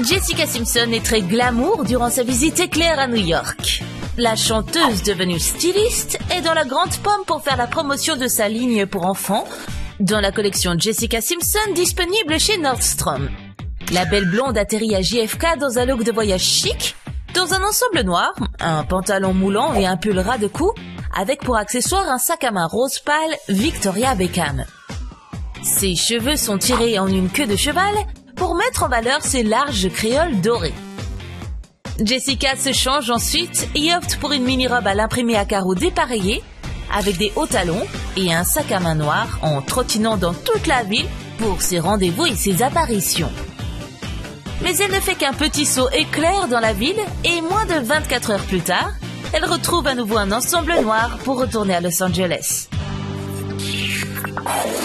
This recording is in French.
Jessica Simpson est très glamour durant sa visite éclair à New York. La chanteuse devenue styliste est dans la grande pomme pour faire la promotion de sa ligne pour enfants dans la collection Jessica Simpson disponible chez Nordstrom. La belle blonde atterrit à JFK dans un look de voyage chic, dans un ensemble noir, un pantalon moulant et un pull ras de cou, avec pour accessoire un sac à main rose pâle Victoria Beckham. Ses cheveux sont tirés en une queue de cheval pour mettre en valeur ses larges créoles dorées. Jessica se change ensuite et opte pour une mini-robe à l'imprimé à carreaux dépareillée, avec des hauts talons et un sac à main noir en trottinant dans toute la ville pour ses rendez-vous et ses apparitions. Mais elle ne fait qu'un petit saut éclair dans la ville et moins de 24 heures plus tard, elle retrouve à nouveau un ensemble noir pour retourner à Los Angeles.